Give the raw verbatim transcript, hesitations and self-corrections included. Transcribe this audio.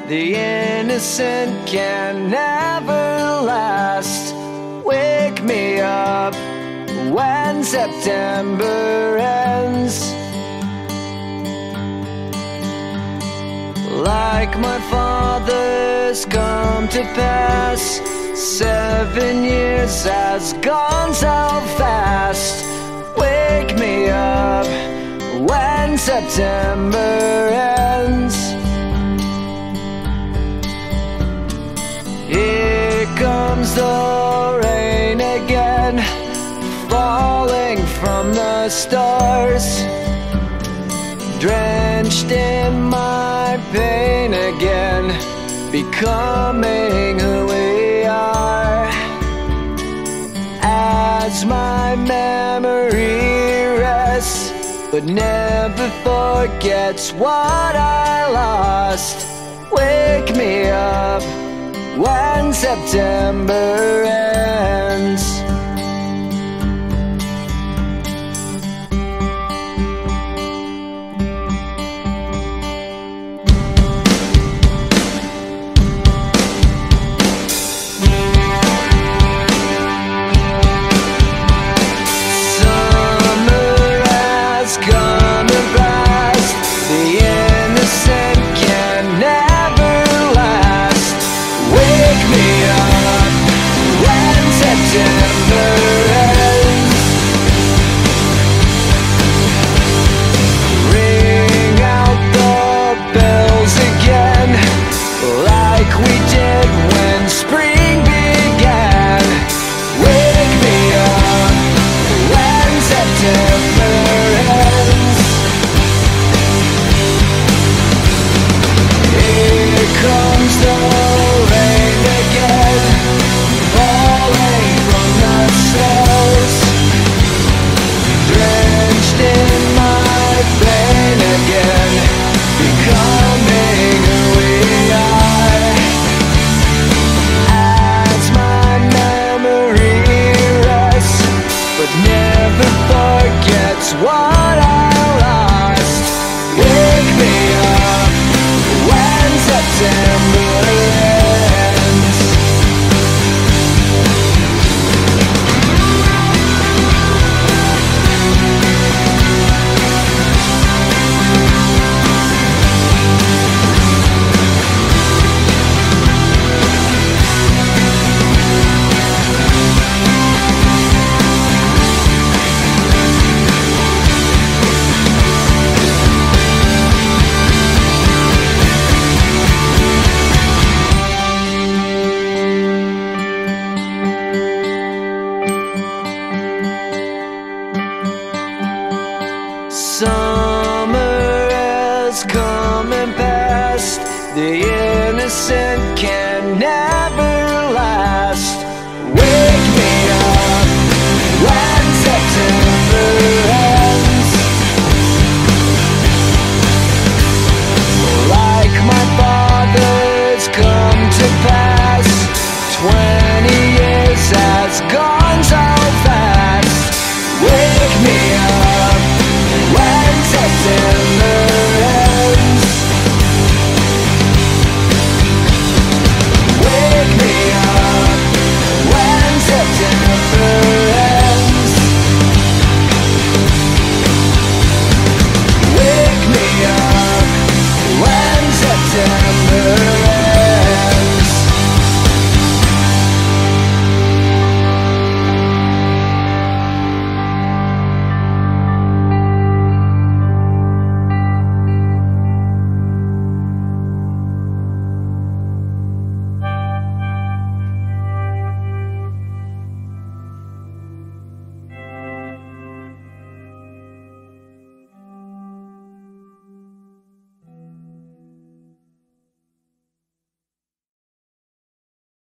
The innocent can never last. Wake me up when September ends. Like my father's come to pass, seven years has gone so fast. Wake me up when September ends. Here comes the rain again, falling from the stars, drenched in my pain again, becoming who we are. As my memory rests, but never forgets what I lost. Wake me up when September ends. Ring out the bells again, like we did when spring